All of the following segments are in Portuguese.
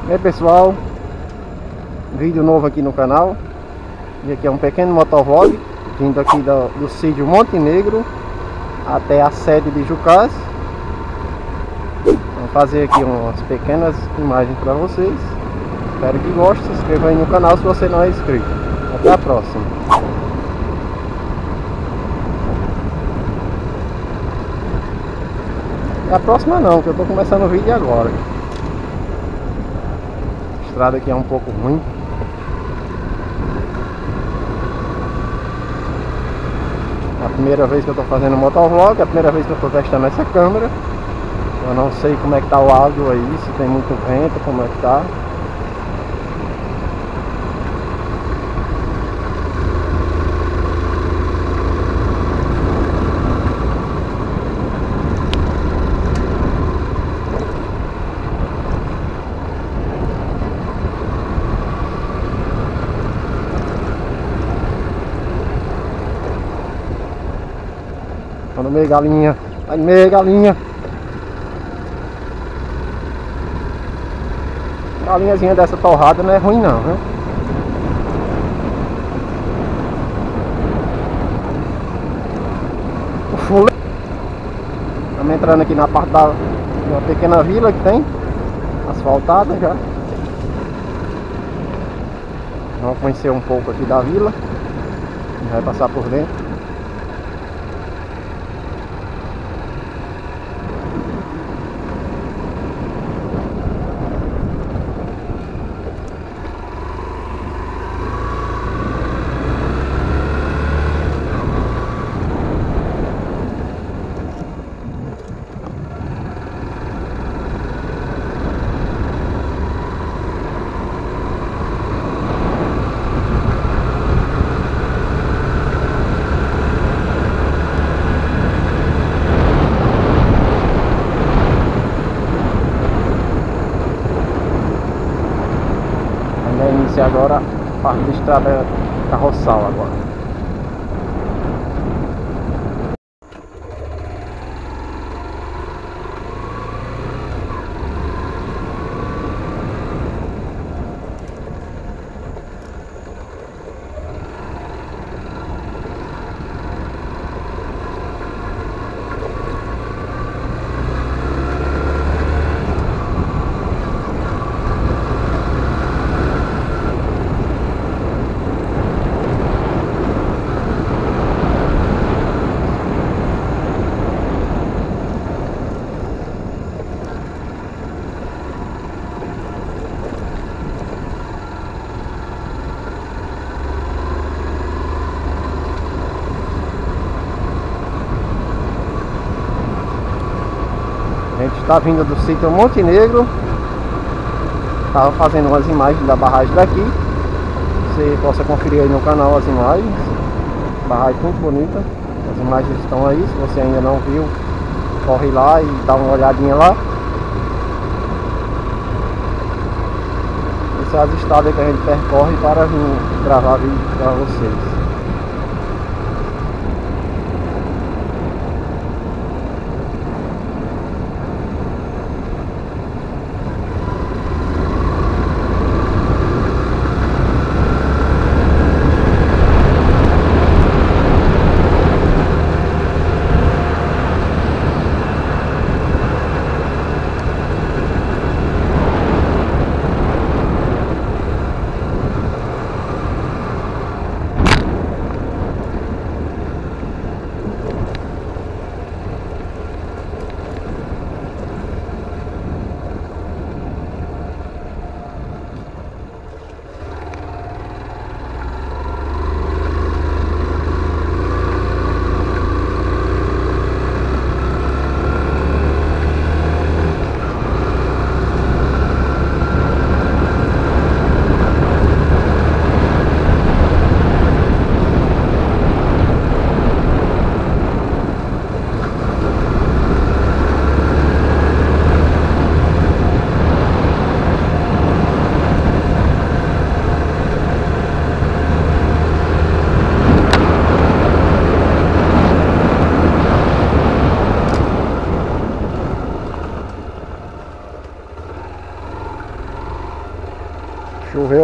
E aí pessoal, vídeo novo aqui no canal. E aqui é um pequeno motovlog vindo aqui do sítio Montenegro até a sede de Jucás. Vamos fazer aqui umas pequenas imagens para vocês. Espero que gostem, se inscreva aí no canal se você não é inscrito. Até a próxima. É a próxima não, que eu tô começando o vídeo agora. A estrada aqui é um pouco ruim. É a primeira vez que eu tô fazendo motovlog, é a primeira vez que eu tô testando essa câmera. Eu não sei como é que tá o áudio aí, se tem muito vento, como é que tá. Tô no meio, galinha. Vai no meio, galinha. Galinhazinha dessa torrada não é ruim não, viu? O fule. Estamos entrando aqui na parte da uma pequena vila que tem, asfaltada já. Vamos conhecer um pouco aqui da vila. Vai passar por dentro. Iniciar agora a parte de estrada carroçal agora. A gente está vindo do sítio Montenegro. Estava fazendo umas imagens da barragem daqui. Você possa conferir aí no canal as imagens. Barragem muito bonita. As imagens estão aí. Se você ainda não viu, corre lá e dá uma olhadinha lá. Essas são as estradas que a gente percorre para vir gravar vídeo para vocês.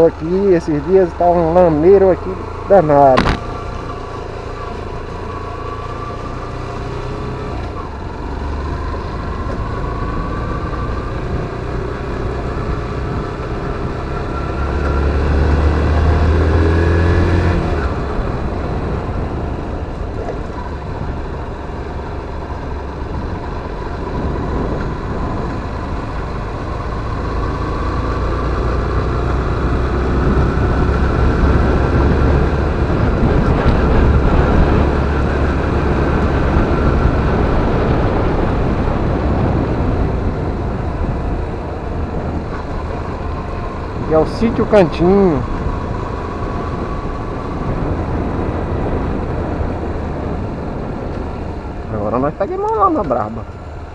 choveu aqui esses dias, tá um lameiro aqui danado. É o Sítio Cantinho. Agora nós pegamos lá na braba.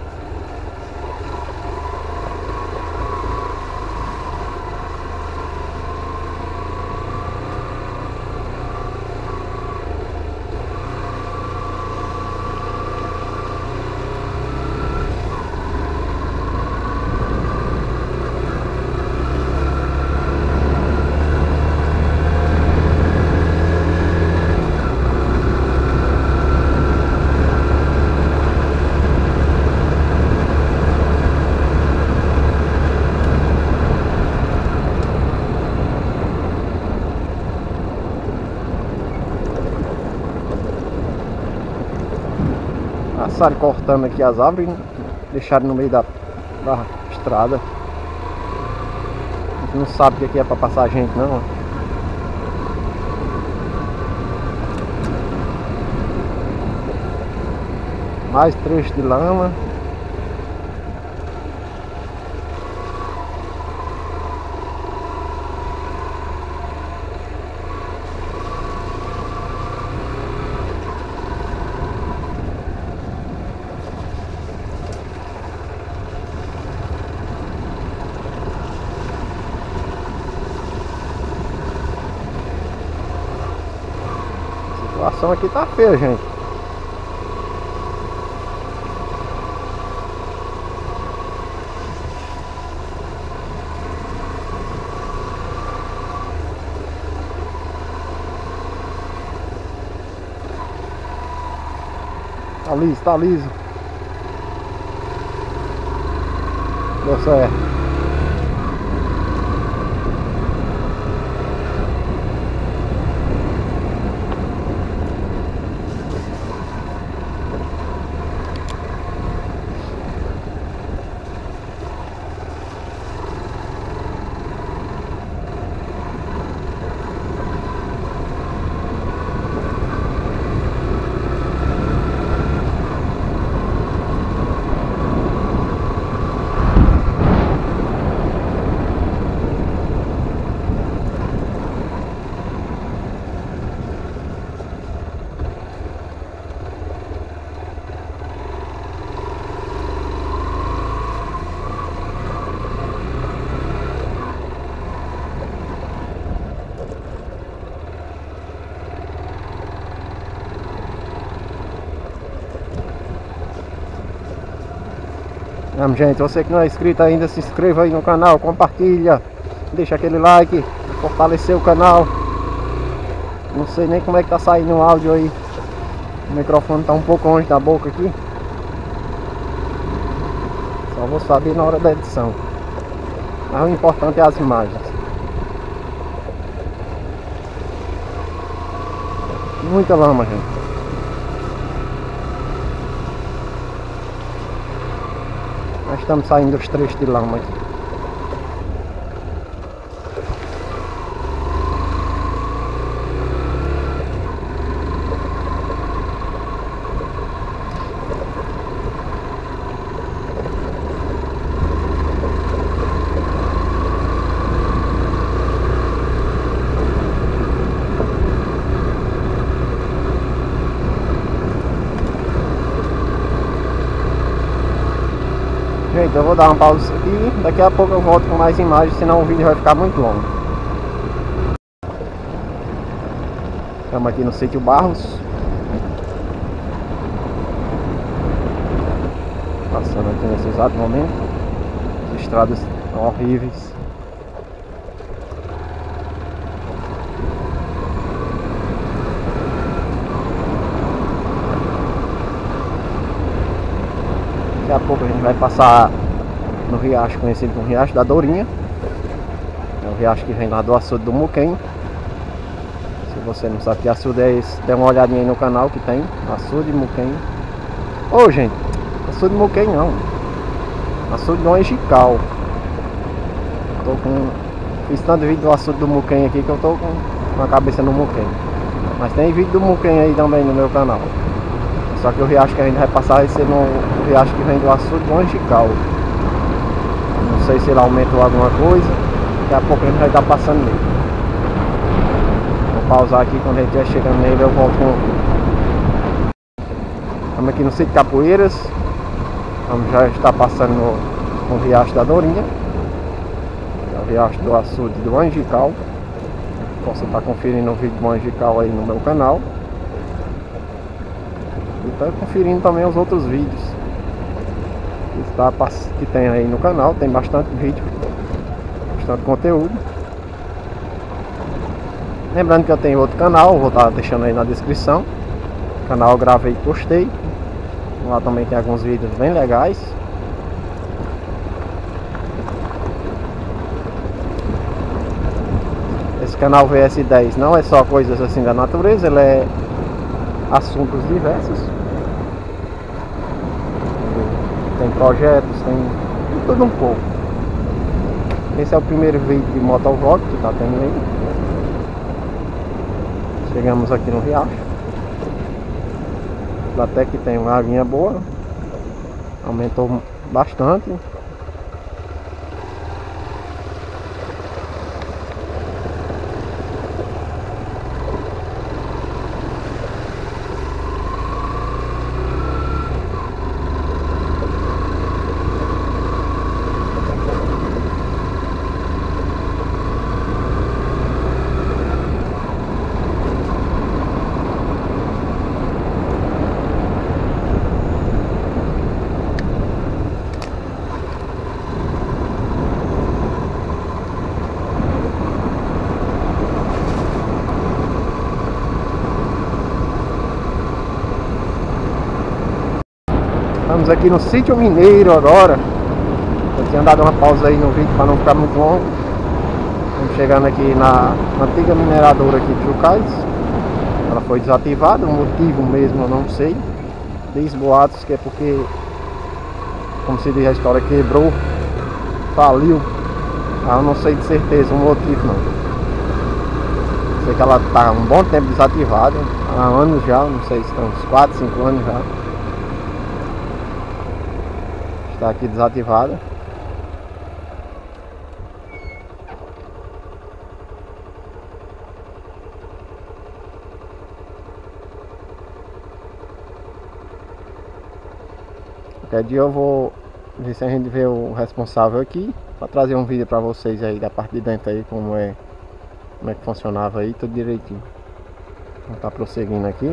Passaram cortando aqui as árvores, deixaram no meio da estrada. A gente não sabe o que aqui é pra passar gente não. Mais trecho de lama. A situação aqui tá feia, gente. Tá liso, tá liso. Deu certo. Gente, você que não é inscrito ainda, se inscreva aí no canal, compartilha, deixa aquele like, fortalecer o canal. Não sei nem como é que tá saindo o áudio aí. O microfone tá um pouco longe da boca aqui. Só vou saber na hora da edição. Mas o importante é as imagens. Muita lama, gente. Nós estamos saindo dos trechos de lama aqui. Gente, eu vou dar uma pausa aqui, daqui a pouco eu volto com mais imagens, senão o vídeo vai ficar muito longo. Estamos aqui no Sítio Barros. Passando aqui nesse exato momento. As estradas estão horríveis. a pouco a gente vai passar no riacho conhecido como Riacho da Dourinha. É o riacho que vem lá do açude do Muquem. Se você não sabe que açude é esse, dê uma olhadinha aí no canal que tem açude Muquem. Ô gente, açude Muquem não, açude do Angical. Tô com... Fiz tanto vídeo do açude do Muquem aqui que eu tô com a cabeça no Muquem. Mas tem vídeo do Muquem aí também no meu canal. Só que o riacho que a gente vai passar vai ser no riacho que vem do açude do Angical. Não sei se ele aumentou alguma coisa. Daqui a pouco a gente vai estar passando nele. Vou pausar aqui, quando a gente estiver chegando nele eu volto com o vídeo. Estamos aqui no sítio Capoeiras. Vamos já estar passando no riacho da Dourinha. É o riacho do açude do Angical. Você está conferindo o vídeo do Angical aí no meu canal. E está conferindo também os outros vídeos que tem aí no canal. Tem bastante vídeo, bastante conteúdo. Lembrando que eu tenho outro canal, vou estar deixando aí na descrição. O canal eu gravei e postei. Lá também tem alguns vídeos bem legais. Esse canal VS10 não é só coisas assim da natureza, ele é assuntos diversos. Tem projetos, tem de tudo um pouco. Esse é o primeiro vídeo de motovlog que tá tendo aí. Chegamos aqui no riacho. Até que tem uma aguinha boa. Aumentou bastante. Estamos aqui no Sítio Mineiro agora. Eu tinha dado uma pausa aí no vídeo para não ficar muito longo. Estamos chegando aqui na antiga mineradora aqui de Jucais. Ela foi desativada, o motivo mesmo eu não sei. Diz boatos que é porque, como se diz a história, quebrou, faliu. Eu não sei de certeza o motivo não. Sei que ela está há um bom tempo desativada, há anos já, não sei se estão uns 4, 5 anos já. Está aqui desativada. Qualquer dia eu vou ver se a gente vê o responsável aqui para trazer um vídeo para vocês aí da parte de dentro aí, como é que funcionava aí, tudo direitinho. Vamos estar prosseguindo aqui.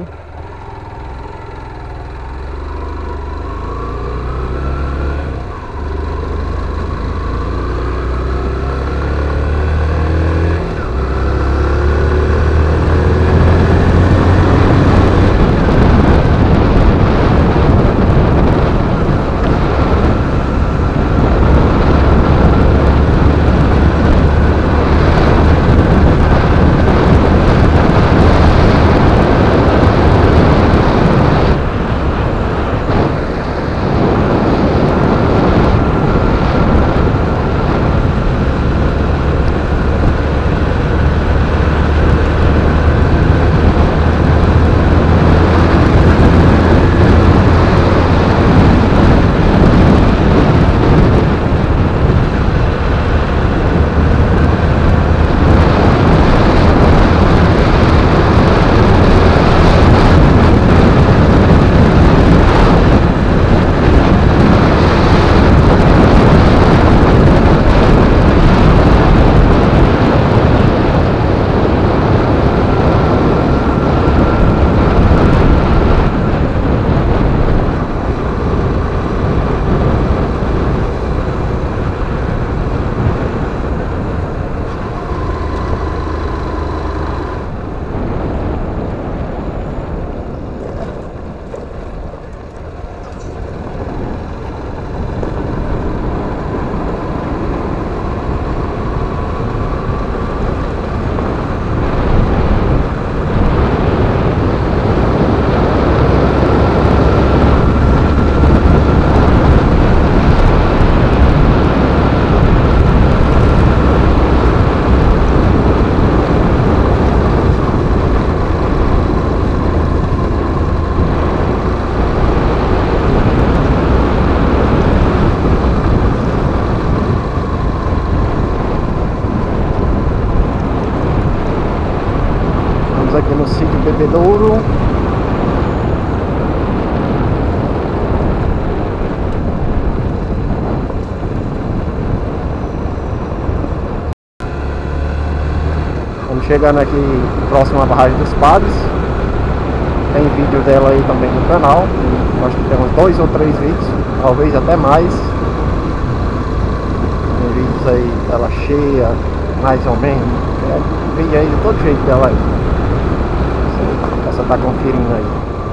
abatedouro. Estamos chegando aqui próximo à barragem dos Padres. Tem vídeo dela aí também no canal. Acho que tem uns 2 ou 3 vídeos, talvez até mais. Tem vídeos aí dela cheia, mais ou menos. Vídeo aí de todo jeito dela aí. Você tá conferindo aí.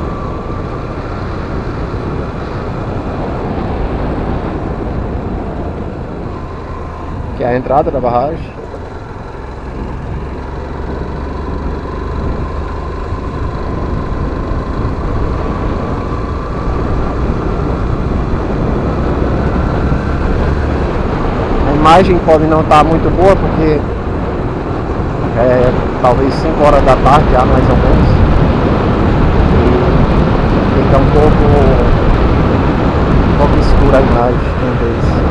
Aqui é a entrada da barragem. A imagem pode não estar muito boa porque é talvez 5 horas da tarde já, mais ou menos, e fica um pouco escura a imagem talvez.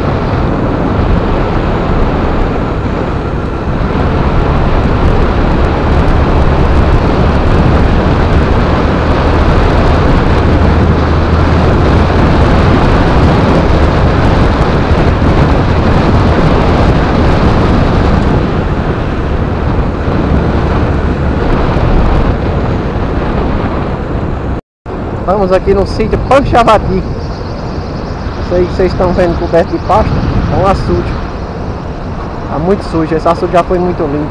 Estamos aqui no sítio Panchavati. Isso aí que vocês estão vendo coberto de pasto é um açude. Está muito sujo, esse açude já foi muito limpo.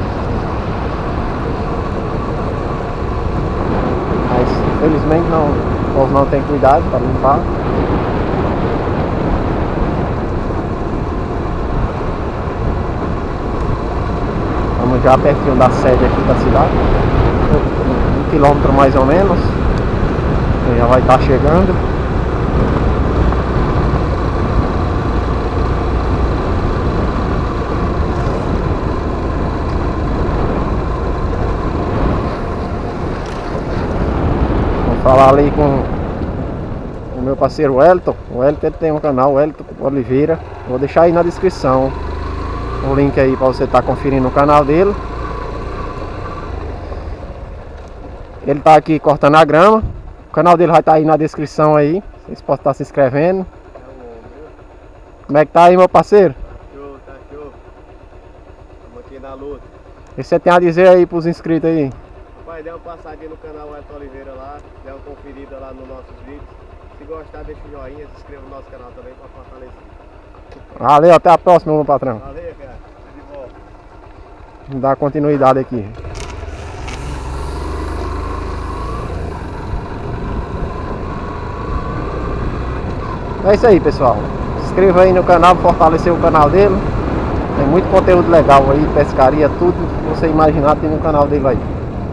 Mas infelizmente não, o povo não tem cuidado para limpar. Estamos já pertinho da sede aqui da cidade. 1 quilômetro mais ou menos. Já vai estar chegando. Vou falar ali com o meu parceiro Wellington. O Wellington, ele tem um canal, Wellington Oliveira. Vou deixar aí na descrição o link aí para você estar conferindo o canal dele. Ele tá aqui cortando a grama. O canal dele vai estar aí na descrição aí. Vocês podem estar se inscrevendo. Como é que tá aí, meu parceiro? Tá show. Estamos aqui na luta. O que você tem a dizer aí pros inscritos aí? Rapaz, dê uma passadinha no canal Wellington Oliveira lá. Dê uma conferida lá nos nossos vídeos. Se gostar, deixa o joinha. Se inscreva no nosso canal também para fortalecer. Valeu, até a próxima, meu patrão. Valeu, cara. De volta. Vamos dar continuidade aqui. É isso aí, pessoal. Se inscreva aí no canal, fortalecer o canal dele. Tem muito conteúdo legal aí, pescaria, tudo que você imaginar tem no canal dele aí.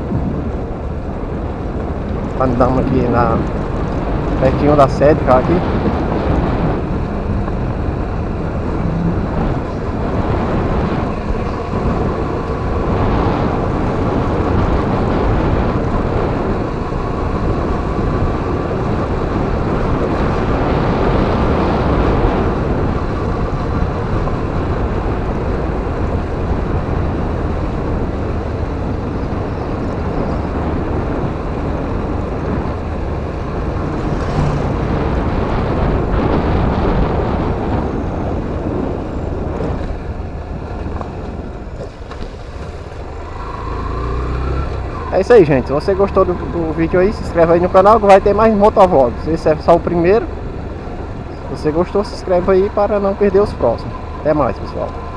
Andamos aqui pertinho da sede, cara, aqui. É isso aí, gente. Se você gostou do vídeo aí, se inscreve aí no canal que vai ter mais motovlogs. Esse é só o primeiro. Se você gostou, se inscreve aí para não perder os próximos. Até mais, pessoal.